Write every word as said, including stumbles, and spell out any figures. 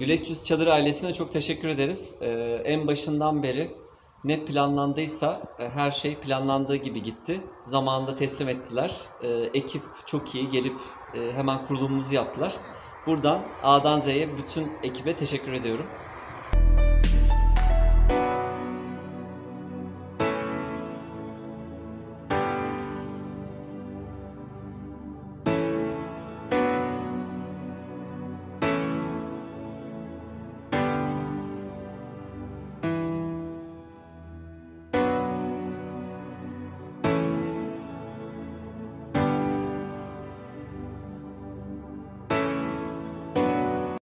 Güleç Çadır ailesine çok teşekkür ederiz. Ee, en başından beri ne planlandıysa e, her şey planlandığı gibi gitti. Zamanında teslim ettiler. Ee, ekip çok iyi gelip e, hemen kurulumumuzu yaptılar. Buradan A'dan Z'ye bütün ekibe teşekkür ediyorum.